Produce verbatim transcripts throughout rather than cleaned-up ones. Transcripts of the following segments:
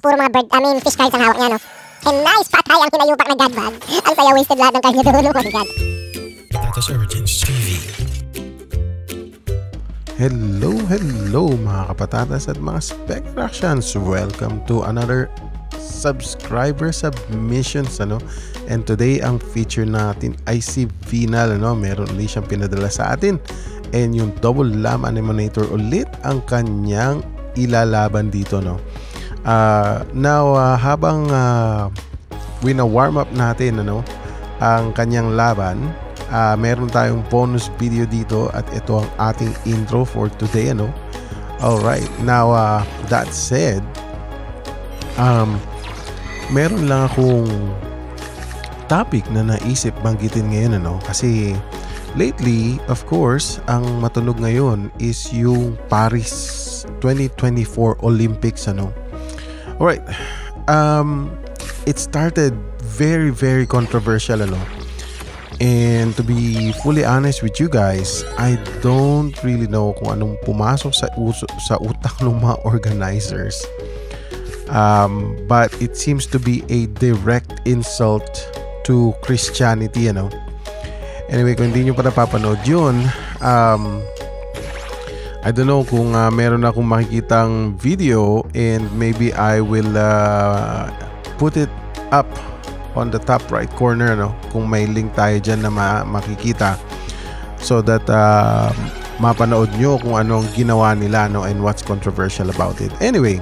puro mga bird, I mean, fish cards ang hawak niya, no? And nice, patay ang pinayupak na god bag. Ang saya, wasted lahat ng card niya doon. Oh my god. Patatas Origins T V. Hello, hello mga kapatatas at mga Spectractions. Welcome to another subscriber submissions, ano? And today ang feature natin ay si Vinal, ano? Meron ulit siyang pinadala sa atin. And yung double lam animator ulit ang kanyang ilalaban dito, no? Uh, now, uh, habang uh, wina-warm up natin, ano, ang kanyang laban, uh, meron tayong bonus video dito at ito ang ating intro for today, ano. Alright, now uh, that said, um, meron lang akong topic na naisip banggitin ngayon, ano, kasi lately, of course, ang matunog ngayon is yung Paris twenty twenty-four Olympics, ano. Alright, um, it started very, very controversial, ano. And to be fully honest with you guys, I don't really know kung anong pumasok sa, uso, sa utak ng mga organizers. Um, but it seems to be a direct insult to Christianity, ano. Anyway, kung hindi nyo pa napapanood yun, um, I don't know kung uh, meron akong makikitang video, and maybe I will uh, put it up on the top right corner, no? Kung may link tayo dyan na ma makikita, so that uh, mapanood nyo kung anong ginawa nila, no? And what's controversial about it. Anyway,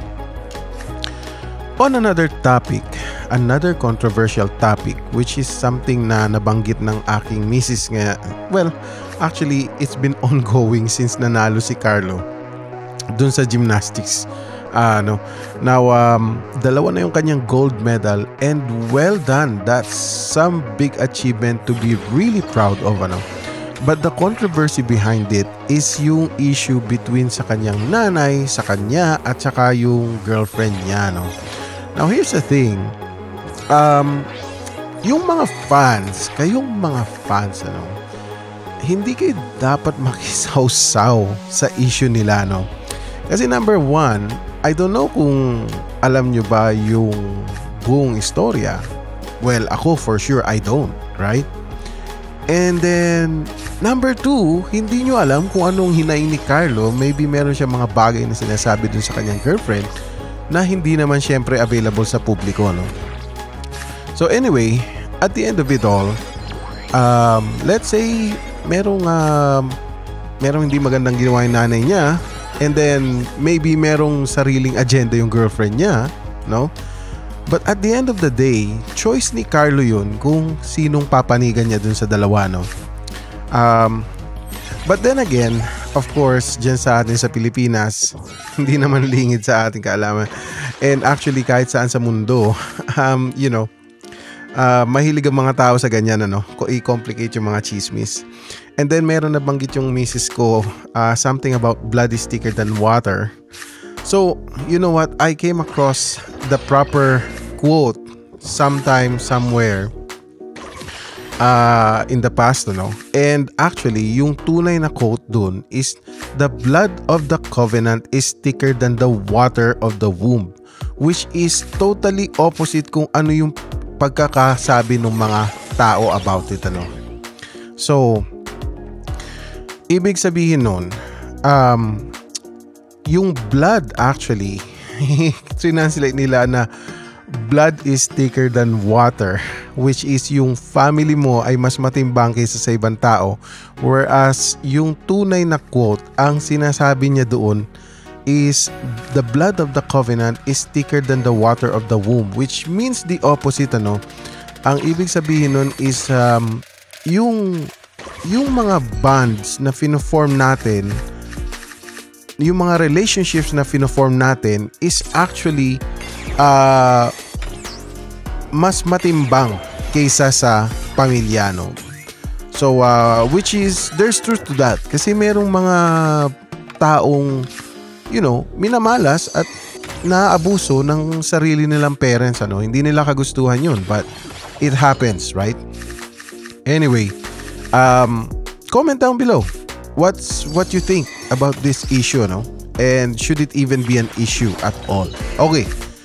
on another topic, another controversial topic, which is something na nabanggit ng aking misis nga. Well, actually, it's been ongoing since nanalo si Carlo dun sa gymnastics. Uh, no. Now, um, dalawa na yung kanyang gold medal, and well done. That's some big achievement to be really proud of, ano. But the controversy behind it is yung issue between sa kanyang nanay, sa kanya, at saka yung girlfriend niya, no. Now, here's the thing. Um, yung mga fans, kayong mga fans, ano, hindi kayo dapat makisawsaw sa issue nila, no? Kasi number one, I don't know kung alam nyo ba yung buong istorya. Well, ako for sure I don't, right? And then, number two, hindi nyo alam kung anong hinaing ni Carlo. Maybe meron siya mga bagay na sinasabi dun sa kanyang girlfriend na hindi naman syempre available sa publiko, no? So anyway, at the end of it all, um, let's say merong uh, merong hindi magandang ginawa yung nanay niya, and then maybe merong sariling agenda yung girlfriend niya, no? But at the end of the day, choice ni Carlo yun kung sinong papanigan niya dun sa dalawa, no? Um, but then again, of course, dyan sa atin sa Pilipinas, hindi naman lingid sa ating kaalaman. And actually, kahit saan sa mundo, um, you know, Uh, mahilig ang mga tao sa ganyan, ano, i-complicate yung mga chismis. And then meron na banggit yung misis ko, uh, something about blood is thicker than water. So, you know what, I came across the proper quote sometime, somewhere uh, in the past, ano. And actually, yung tunay na quote dun is, the blood of the covenant is thicker than the water of the womb, which is totally opposite kung ano yung pagkakasabi ng mga tao about it, ano. So, ibig sabihin nun, um, yung blood actually, translate nila na blood is thicker than water, which is yung family mo ay mas matimbang kaysa sa ibang tao, whereas yung tunay na quote, ang sinasabi niya doon is, the blood of the covenant is thicker than the water of the womb, which means the opposite, ano. Ang ibig sabihin nun is um, yung yung mga bonds na fino-form natin, yung mga relationships na fino-form natin is actually uh, mas matimbang kaysa sa pamilya, no. So uh, which is, there's truth to that, kasi merong mga taong, you know, minamalas at naabuso ng sarili nilang parents, ano. Hindi nila kagustuhan yun, but it happens, right? Anyway, um, comment down below what's what you think about this issue, no? And should it even be an issue at all? Okay,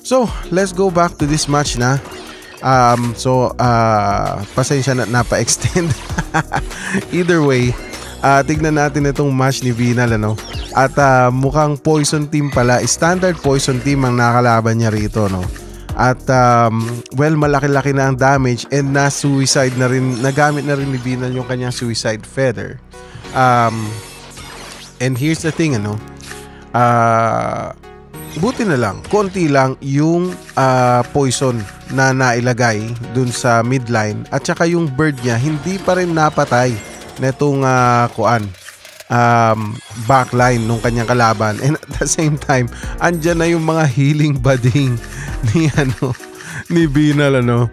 So, let's go back to this match na. Um, so, uh, pasensya na napa-extend. Either way, uh, tignan natin itong match ni Vinal, ano? At uh, mukhang poison team pala. Standard poison team ang nakalaban niya rito, no? At um, well, malaki-laki na ang damage and na-suicide na rin, nagamit na rin ni Vinal yung kanyang suicide feather. Um, and here's the thing, ano? Uh, buti na lang, konti lang yung uh, poison na nailagay dun sa midline at saka yung bird niya hindi pa rin napatay netong uh, kuan um, backline nung kanyang kalaban, and at the same time andyan na yung mga healing bading ni ano ni Vinal, ano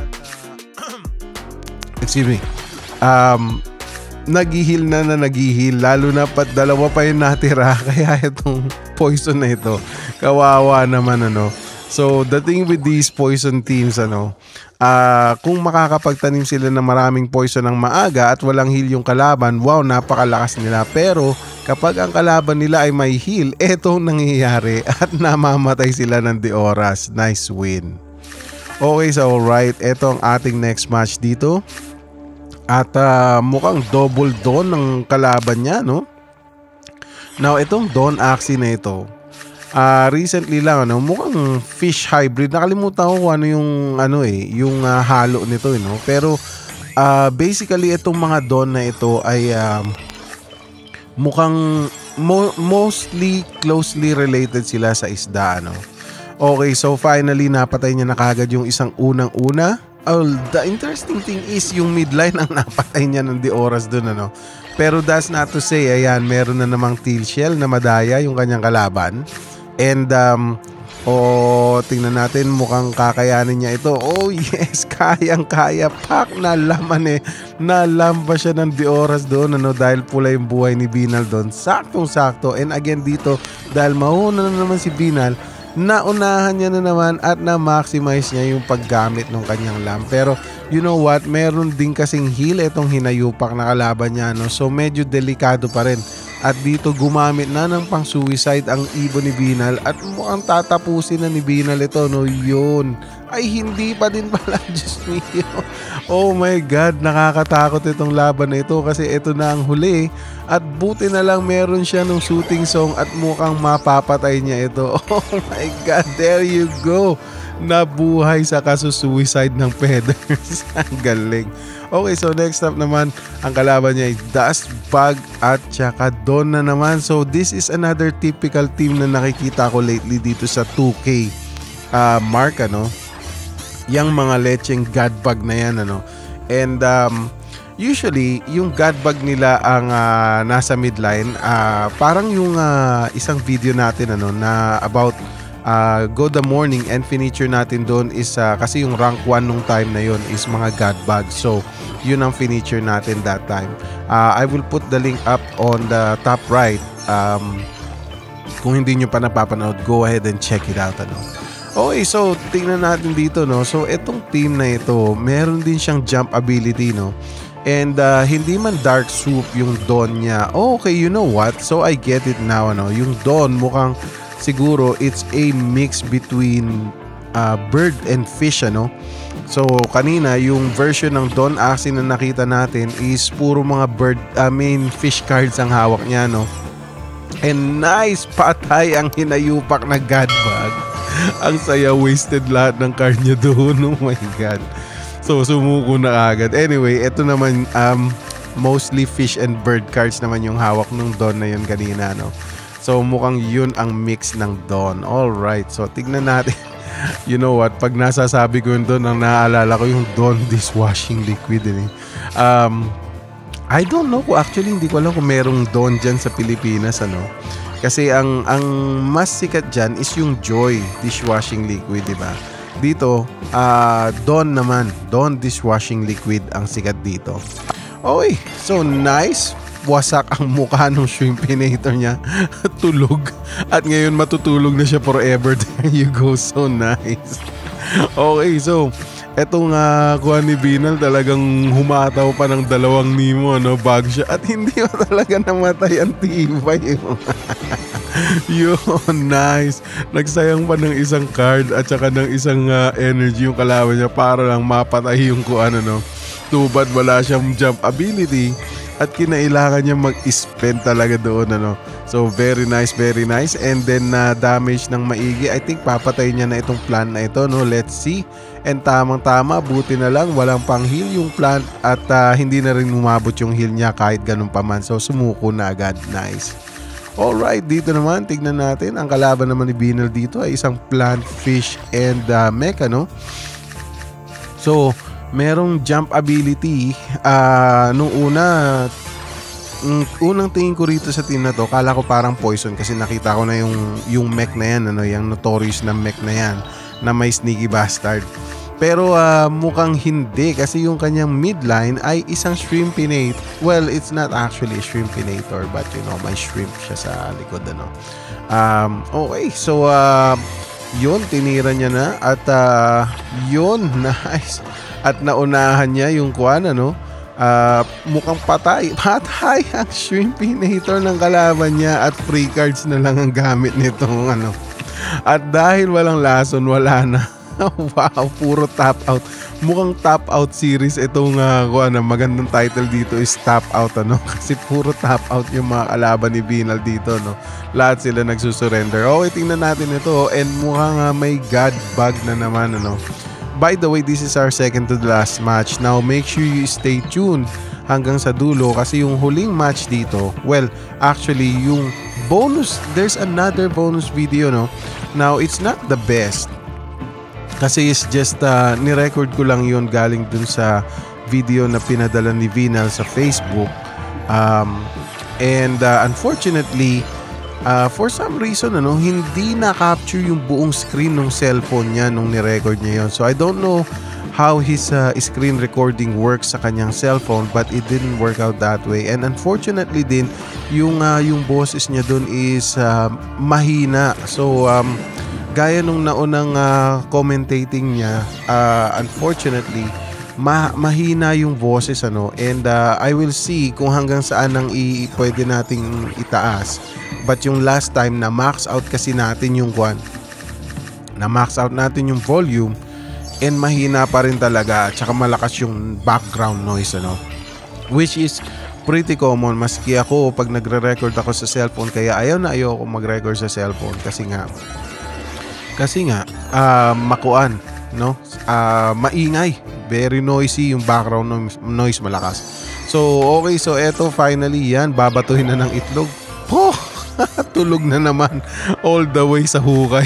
excuse me um, nag-heal na na nag-heal, lalo na pat dalawa pa yung natira, kaya itong poison na ito kawawa naman, ano. So the thing with these poison teams, ano, uh, kung makakapagtanim sila ng maraming poison ng maaga at walang heal yung kalaban, wow, napakalakas nila. Pero kapag ang kalaban nila ay may heal, etong nangyayari at namamatay sila ng di oras. Nice win. Okay, so alright, eto ang ating next match dito. At uh, mukhang double Dawn ng kalaban niya, no? Now, itong Dawn Axie na ito, uh, recently lang, ano, mukhang fish hybrid. Nakalimutan ko kung ano yung, ano eh, yung uh, halo nito, eh, no? Pero, uh, basically, itong mga Dawn na ito ay uh, mukhang mo mostly closely related sila sa isda, ano? Okay, so finally, napatay niya na kagad yung isang unang-una. Oh, the interesting thing is yung midline ang napatay niya ng di oras dun, ano. Pero that's not to say, ayan, meron na namang teal shell na madaya yung kanyang kalaban. And um oh, tingnan natin, mukhang kakayanin niya ito. Oh yes, kayang-kaya. Pak, nalaman eh. Nalamba siya ng di oras doon, ano, dahil pula yung buhay ni Vinal doon. Saktong-sakto. And again dito, dahil mauna na naman si Vinal, naunahan niya na naman at na-maximize niya yung paggamit ng kanyang lamp. Pero you know what, meron din kasing heal itong hinayupak na kalaban niya, no? So medyo delikado pa rin. At dito gumamit na ng pang suicide ang ibon ni Vinal at mukhang tatapusin na ni Vinal ito, no? Yun. Ay, hindi pa din pala. Diyos mio. Oh my God, nakakatakot itong laban na ito kasi ito na ang huli. At buti na lang meron siya ng shooting song at mukhang mapapatay niya ito. Oh my God, there you go. Nabuhay sa kaso-suicide ng feathers. Ang galing. Okay, so next up naman, ang kalaban niya ay Dustbug at saka Dawn na naman. So this is another typical team na nakikita ko lately dito sa two K uh, mark, ano. Yang mga lecheng Godbug na yan, ano. And um, usually, yung Godbug nila ang uh, nasa midline. Uh, parang yung uh, isang video natin, ano, na about uh, Go the Morning and finiture natin doon is uh, kasi yung rank one nung time na yun is mga Godbug. So, yun ang finiture natin that time. Uh, I will put the link up on the top right. Um, kung hindi nyo pa napapanood, go ahead and check it out, ano. Okay, so tingnan natin dito, no. So etong team na ito, meron din siyang jump ability, no. And uh, hindi man dark soup yung Dawn niya. Oh, okay, you know what? So I get it now, ano. Yung Dawn mukhang siguro it's a mix between uh, bird and fish, ano. So kanina yung version ng Dawn Axie na nakita natin is puro mga bird, I mean fish cards ang hawak niya, no. And nice, patay ang hinayupak na Godbug. Ang saya, wasted lahat ng card niya doon. Oh my God. So sumuko na agad. Anyway, ito naman um, mostly fish and bird cards naman yung hawak ng Dawn na yun kanina, no? So mukhang yun ang mix ng Dawn. Alright, so tignan natin. You know what, pag nasasabi ko yun doon, ang naaalala ko yung Dawn dishwashing liquid, eh. Um, I don't know kung actually hindi ko alam kung merong Dawn dyan sa Pilipinas, ano. Kasi ang ang mas sikat dyan is yung Joy dishwashing liquid, diba? Dito, uh, Dawn naman. Dawn dishwashing liquid ang sikat dito. Okay, so nice. Wasak ang mukha ng shrimpinator niya. Tulog. At ngayon matutulog na siya forever. There you go. So nice. Okay, so etong uh, kuha ni Vinal talagang humataw pa ng dalawang Nemo, no, bago siya. At hindi pa talaga namatay ang tibay. Yun, nice. Nagsayang pa ng isang card at saka ng isang uh, energy yung kalaban niya para lang mapatay yung kung ano, no. Tubad wala siyang jump ability at kinailangan niya mag-spend talaga doon, ano. So very nice, very nice. And then na uh, damage ng maigi. I think papatay niya na itong plant na ito, no. Let's see. And tamang tama, buti na lang walang pang heal yung plant at uh, hindi na rin umabot yung heal niya kahit ganun pa man. So sumuko na agad. Nice. Alright, dito naman tignan natin. Ang kalaban naman ni Binal dito ay isang plant, fish, and uh, mecha, no. So merong jump ability. Uh, nung una, mm, unang tingin ko rito sa team na to, kala ko parang poison kasi nakita ko na yung, yung mech na yan, ano, yung notorious na mech na yan na may sneaky bastard. Pero uh, mukhang hindi kasi yung kanyang midline ay isang shrimpinator. Well, it's not actually a shrimpinator but you know, may shrimp siya sa likod, ano. Um, okay, so uh, yun, tinira niya na at uh, yun, nice. At naunahan niya yung kuwan, ano, uh, mukhang patay. Patay ang shrimpinator ng kalaban niya at free cards na lang ang gamit nitong ano. At dahil walang lason, wala na. Wow, puro top out. Mukhang top out series itong uh, kuwan, magandang title dito is top out, ano, kasi puro top out yung mga kalaban ni Binal dito, no. Lahat sila nagsusurrender. Okay, tingnan natin ito and mukhang uh, may god bug na naman, ano. By the way, this is our second to the last match. Now, make sure you stay tuned hanggang sa dulo kasi yung huling match dito, well, actually, yung bonus, there's another bonus video, no. Now, it's not the best kasi it's just, uh, ni-record ko lang yun galing dun sa video na pinadala ni Vinal sa Facebook. Um, and uh, unfortunately, Uh, for some reason, ano, hindi na-capture yung buong screen ng cellphone niya nung ni-record niya yun. So, I don't know how his uh, screen recording works sa kanyang cellphone but it didn't work out that way. And unfortunately din, yung, uh, yung boses niya dun is uh, mahina. So, um, gaya nung naunang uh, commentating niya, uh, unfortunately, ma mahina yung boses, ano, and uh, I will see kung hanggang saan ang i pwede nating itaas. But yung last time na max out kasi natin yung kwan, na max out natin yung volume and mahina pa rin talaga at saka malakas yung background noise, ano, which is pretty common maski ako pag nagre-record ako sa cellphone, kaya ayaw na ayaw ako mag-record sa cellphone kasi nga kasi nga uh, makuan, no, uh, maingay, very noisy yung background noise, noise malakas. So okay, so eto finally yan, babatuhin na ng itlog. Oh, tulog na naman all the way sa hukay.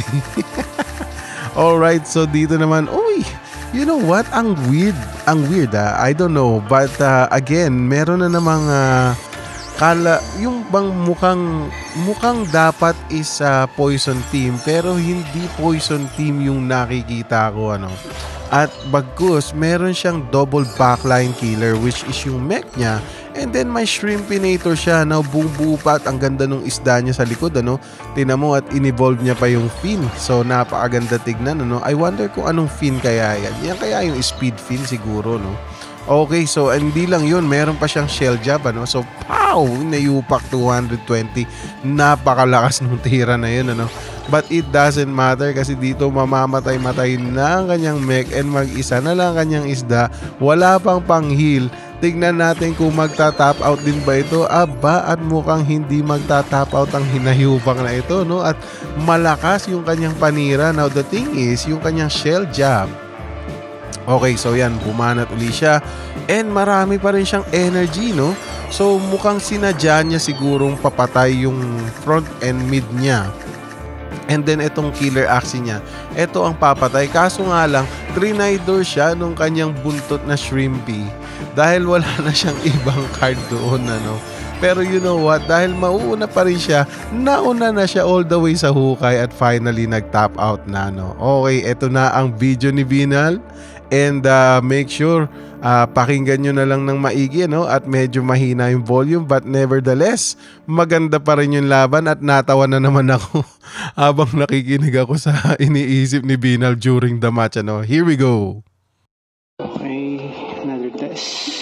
Alright, so dito naman, uy, you know what, ang weird, ang weird ah, I don't know, but uh, again, meron na namang uh, kala, yung bang mukhang mukhang dapat is uh, poison team pero hindi poison team yung nakikita ko, ano. At bagkus, meron siyang double backline killer which is yung mech niya. And then may shrimpinator siya. Now, buong-buo pa at ang ganda ng isda niya sa likod, ano. Tingnan mo at in-evolve niya pa yung fin. So, napakaganda tignan, ano. I wonder kung anong fin kaya yan. Yan kaya yung speed fin siguro, no. Okay, so hindi lang yun, meron pa siyang shell jab, ano. So, pow! Nayupak two twenty. Napakalakas ng tira na yun, ano. But it doesn't matter kasi dito mamamatay-matay na ang kanyang mech and mag-isa na lang kanyang isda. Wala pang pang-heal. Tignan natin kung magta-top out din ba ito. Aba, at mukhang hindi magta-top out ang hinahubang na ito, no? At malakas yung kanyang panira. Now, the thing is, yung kanyang shell jab. Okay, so yan, bumanat uli siya. And marami pa rin siyang energy, no? So, mukhang sinadya niya sigurong papatay yung front and mid niya. And then itong killer axe niya, ito ang papatay. Kaso nga lang, trinidor siya nung kanyang buntot na shrimpy dahil wala na siyang ibang card doon, ano. Pero you know what, dahil mauuna pa rin siya, nauna na siya all the way sa hukay at finally nag-top out na, no. Okay, ito na ang video ni Binal. And uh, make sure uh, pakinggan nyo na lang ng maigi, no? At medyo mahina yung volume, but nevertheless, maganda pa rin yung laban at natawa na naman ako habang nakikinig ako sa iniisip ni Binal during the match, ano? Here we go. Okay, another test.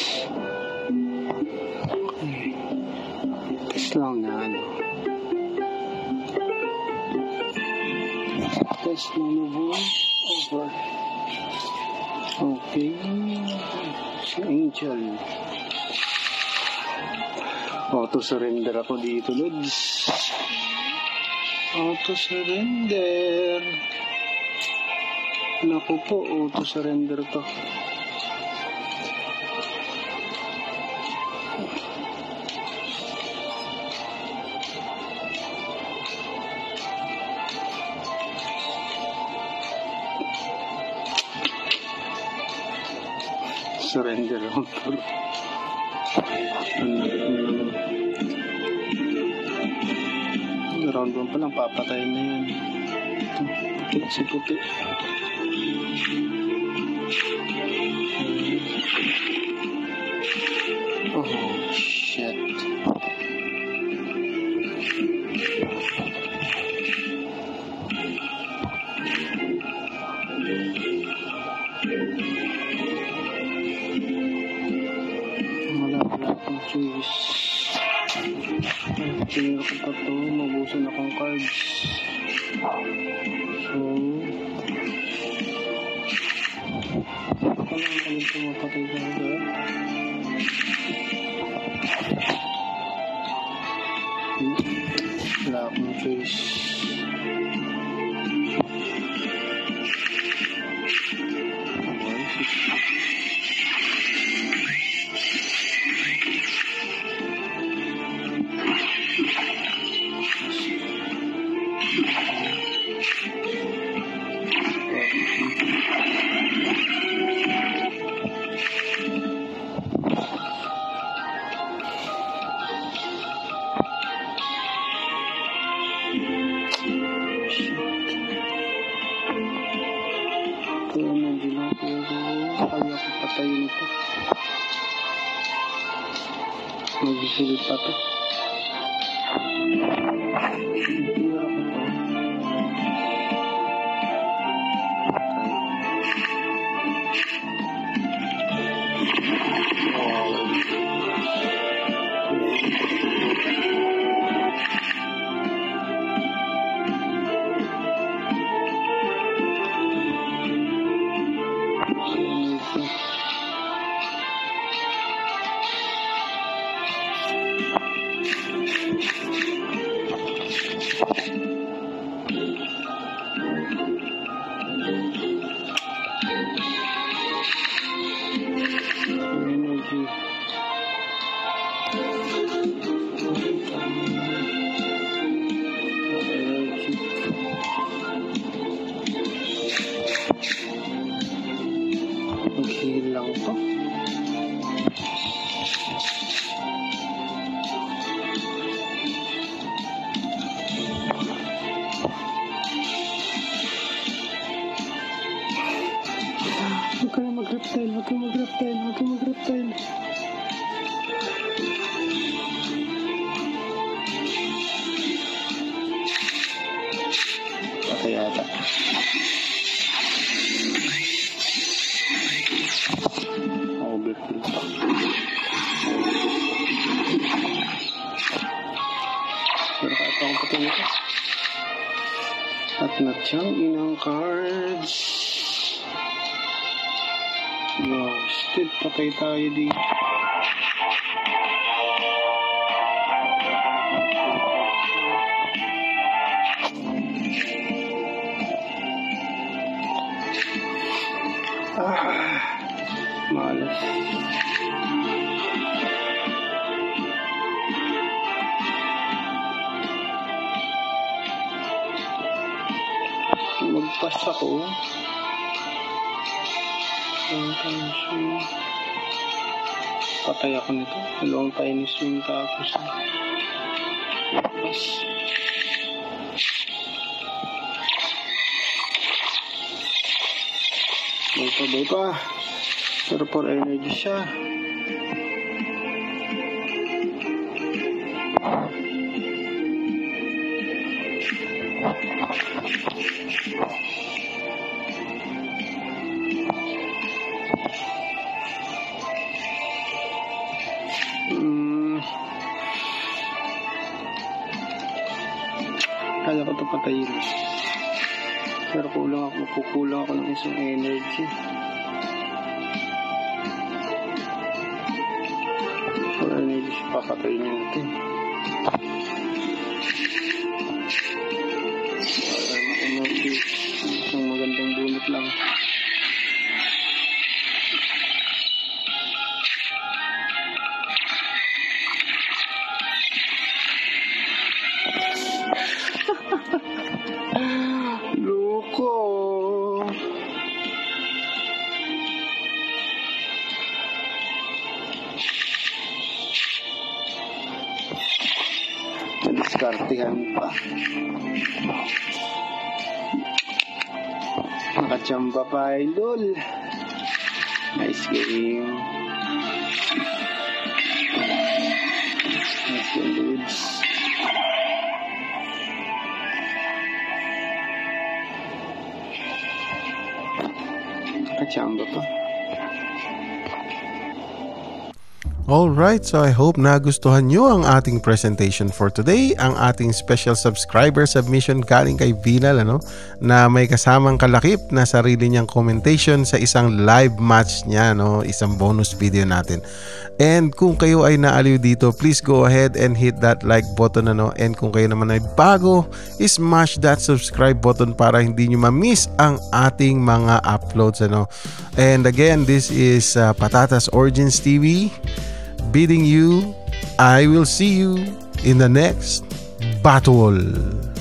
Okay. Test lang na, ano. Let's move over. Okay. Si Angel. Auto-surrender ako dito, Lods. Auto-surrender. Naku po, auto-surrender to. Surrender ako to. Round one pa lang, papatayin na yan. Puti, si puti. Oh, shit. Wala wala akong choice. Tingin ko pa to, mabusan akong cards. So, baka lang kami pumapatay ka agad. Wala akong choice. Kaya medyo lang pero kaya ko patayin ito. Magsisilip pa ito. Tira ko ito. Mag-heal lang to. Huwag ka na mag-reptile, huwag ka mag-reptile, huwag ka mag-reptile. Patay yata. Overkill pa. Pero kahit akong patay nito. At na-chang inang cards. Wow, still patay tayo dito. Ah, malas. Magpas ako. Patay ako nito. Dalawang Chinese yung tapos. Magpas. Bay pa, bay pa. Pero for energy siya. Hmm. Kaya ko ito patayin. Pero kulang ako, kukulang ako ng isang energy. For energy, papatayin niya natin. Para ma-energy. Isang magandang bunot lang. Loko. Nadiskartehan pa. Nakachamba pa, idol. Nice game. Nice game, dudes. Nakachamba pa. Alright, so I hope nagustuhan nyo ang ating presentation for today. Ang ating special subscriber submission galing kay Vinal, ano, na may kasamang kalakip na sarili niyang commentation sa isang live match niya, no, isang bonus video natin. And kung kayo ay naaliw dito, please go ahead and hit that like button, ano, and kung kayo naman ay bago, smash that subscribe button para hindi nyo ma-miss ang ating mga uploads, ano. And again, this is uh, Patatas Origins T V. Bidding you, I will see you in the next battle.